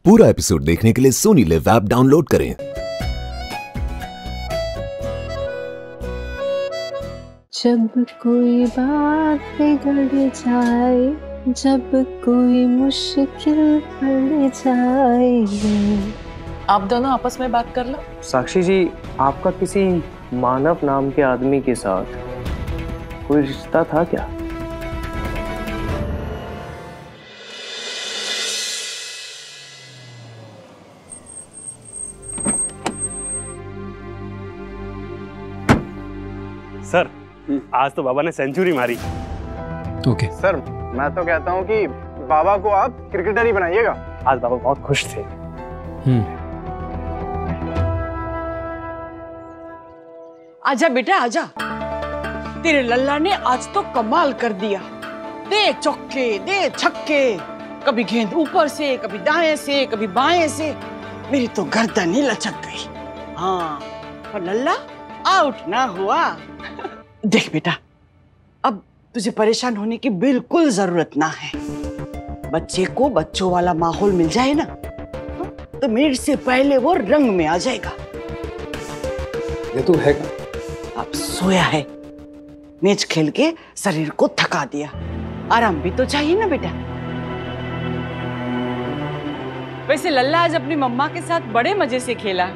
पूरा एपिसोड देखने के लिए सोनी लिव ऐप डाउनलोड करें। जब कोई बात बिगड़ जाए, जब कोई मुश्किल पड़ जाए। आप दोनों आपस में बात कर लो। साक्षी जी, आपका किसी मानव नाम के आदमी के साथ कोई रिश्ता था क्या? सर, आज तो बाबा ने सेंचुरी मारी। ओके सर, मैं तो कहता हूँ कि बाबा को आप क्रिकेटर ही बनाइएगा। आज बाबा बहुत खुश थे। आजा बेटा आजा, तेरे लल्ला ने आज तो कमाल कर दिया। दे चौके दे छक्के, कभी गेंद ऊपर से, कभी दाएं से, कभी बाएं से, मेरी तो गर्दन ही लचक गई। हाँ, और लल्ला आउट ना हुआ। देख बेटा, अब तुझे परेशान होने की बिल्कुल जरूरत ना है। बच्चे को बच्चों वाला माहौल मिल जाए ना, तो मिनट से पहले वो रंग में आ जाएगा। ये तो है का? अब सोया है, मैच खेल के शरीर को थका दिया, आराम भी तो चाहिए ना बेटा। वैसे लल्ला आज अपनी मम्मा के साथ बड़े मजे से खेला।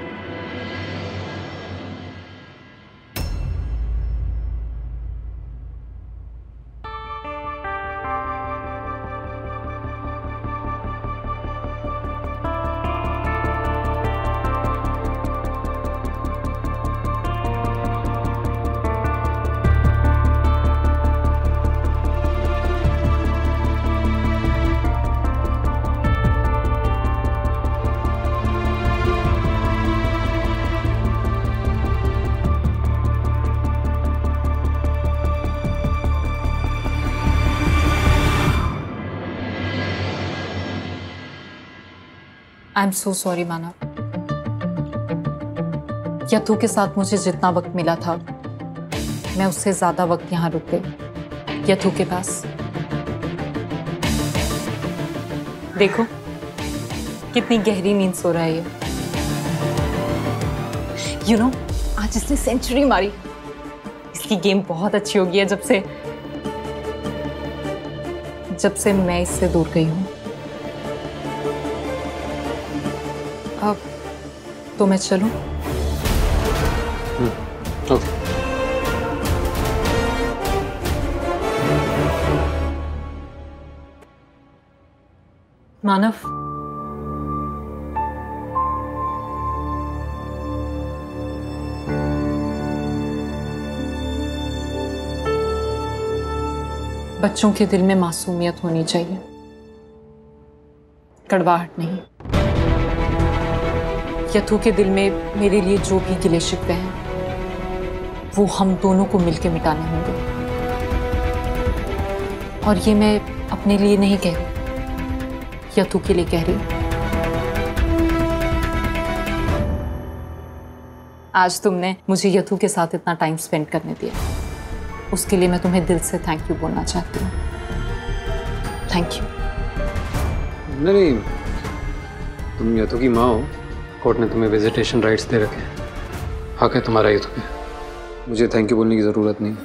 आई एम सो सॉरी मानव। यथू के साथ मुझे जितना वक्त मिला था, मैं उससे ज्यादा वक्त यहाँ रुक गई यथू के पास। देखो कितनी गहरी नींद सो रहा है ये। यू नो, आज इसने सेंचुरी मारी। इसकी गेम बहुत अच्छी हो गई है जब से मैं इससे दूर गई हूँ। अब तो मैं चलूं? ओके। मानव, बच्चों के दिल में मासूमियत होनी चाहिए, कड़वाहट नहीं। यथू के दिल में मेरे लिए जो भी गिले शिकवे हैं, वो हम दोनों को मिलके मिटाने होंगे। और ये मैं अपने लिए नहीं कह रही, यथू के लिए कह रही। आज तुमने मुझे यथू के साथ इतना टाइम स्पेंड करने दिया, उसके लिए मैं तुम्हें दिल से थैंक यू बोलना चाहती हूँ। Thank you. नहीं, तुम यथू की माँ हो, कोर्ट ने तुम्हें विजिटेशन राइट्स दे रखे हैं, हक है तुम्हारा यथू पे। मुझे थैंक यू बोलने की जरूरत नहीं।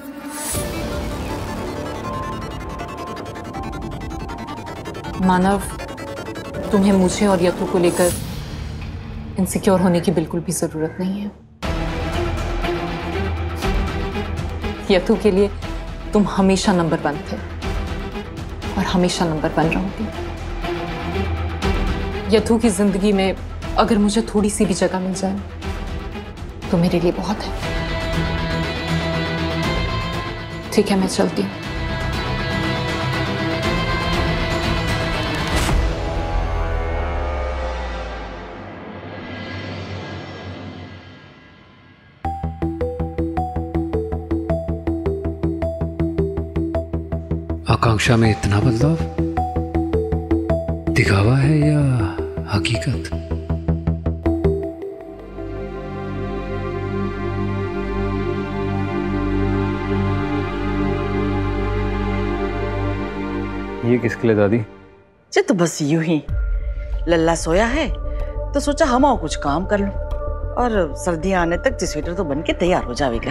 मानव, तुम्हें मुझे और यथू को लेकर इनसिक्योर होने की बिल्कुल भी जरूरत नहीं है। यथू के लिए तुम हमेशा नंबर 1 थे और हमेशा नंबर 1 रहोगे। यथू की जिंदगी में अगर मुझे थोड़ी सी भी जगह मिल जाए तो मेरे लिए बहुत है। ठीक है, मैं चलती हूँ। आकांक्षा में इतना बदलाव दिखावा है या हकीकत? ये किसके लिए दादी? तो बस यूं ही लल्ला सोया है तो सोचा हम और कुछ काम कर लो, और सर्दियां आने तक स्वेटर तो बन के तैयार हो जाएगा।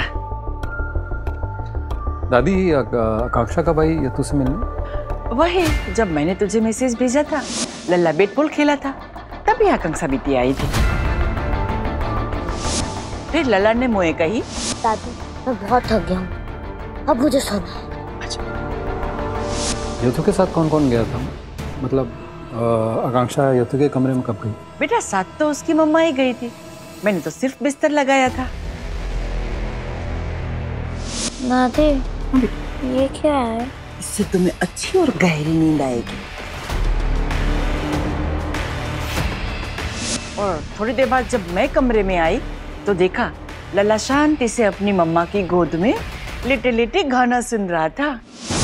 दादी, आकांक्षा कब आई यतु से मिलने? वही जब मैंने तुझे मैसेज भेजा था, लल्ला बैट बॉल खेला था, तभी आकांक्षा बीती आई थी। फिर लल्ला ने मुझे कही, दादी मैं बहुत थक गया हूँ, अब मुझे सोना है। यतु के साथ कौन कौन गया था? मतलब आकांक्षा यतु के कमरे में कब गई? बेटा साथ तो उसकी मम्मा ही गई थी, मैंने तो सिर्फ बिस्तर लगाया था। दादी ये क्या है? इससे तुम्हें अच्छी और गहरी नींद आएगी। और थोड़ी देर बाद जब मैं कमरे में आई तो देखा लल्ला शांति से अपनी मम्मा की गोद में लेटे लेटे गाना सुन रहा था।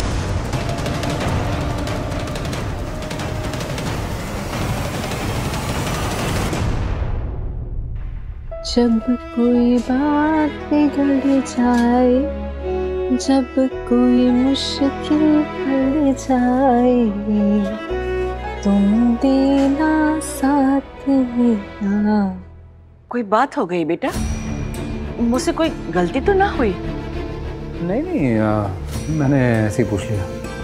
जब कोई बात बिगड़ जाए, जब कोई मुश्किल पड़ जाए, तुम देना साथ मेरा। कोई बात हो गई बेटा? मुझसे कोई गलती तो ना हुई? नहीं, मैंने ऐसे ही पूछ लिया।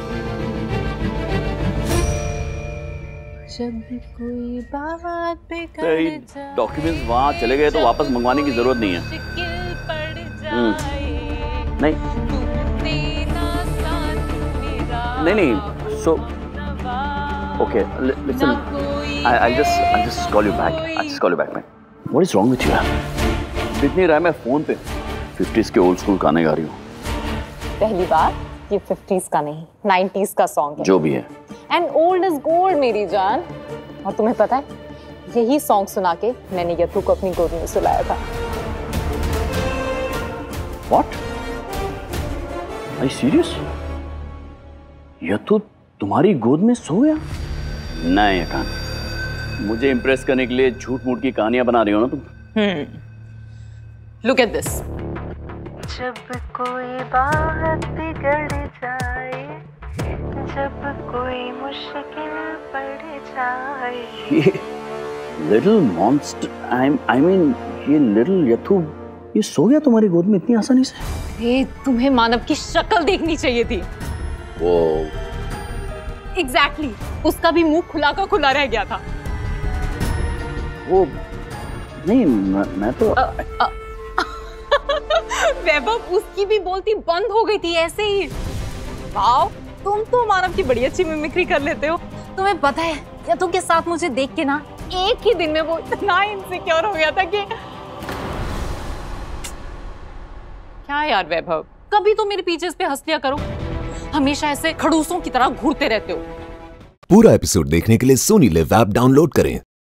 जब कोई बात बिगड़ जाए, डॉक्यूमेंट्स वहाँ चले गए तो वापस मंगवाने की जरूरत नहीं है। नहीं, so okay, listen, I'll just call you back man. What is wrong with you? इतनी राय मैं फोन पे 50s के ओल्ड स्कूल गाने गा रही हूँ। पहली बात ये 50s का नहीं 90s का सॉन्ग है। जो भी है। एंड ओल्ड इज गोल्ड मेरी जान। और तुम्हें पता है यही सॉन्ग सुना के मैंने यतु को अपनी गोद में सुलाया था। What? Are you serious? यतु तुम्हारी गोद में सो गया? नहीं अकान, मुझे इम्प्रेस करने के लिए झूठ मूठ की कहानियां बना रही हो ना तुम। Look at this. जब कोई बात बिगड़ जाए, जब कोई मुश्किल पड़ जाए। लिटिल मॉन्स्टर, I mean ये लिटिल यतु ये सो गया तुम्हारी गोद में इतनी आसानी से? तुम्हें मानव की शक्ल देखनी चाहिए थी। वो एग्जैक्टली, उसका भी मुंह खुला का खुला रह गया था। वो नहीं, मैं तो वैभव उसकी भी बोलती बंद हो गई थी ऐसे ही। वाओ, तुम तो मानव की बड़ी अच्छी मिमिक्री कर लेते हो। तुम्हें पता है यतु के साथ मुझे देख के ना एक ही दिन में वो इतना इनसिक्योर हो गया था कि क्या यार वैभव, कभी तो मेरे पीछे पे हंस लिया करो, हमेशा ऐसे खड़ूसों की तरह घूरते रहते हो। पूरा एपिसोड देखने के लिए सोनी लिव ऐप डाउनलोड करें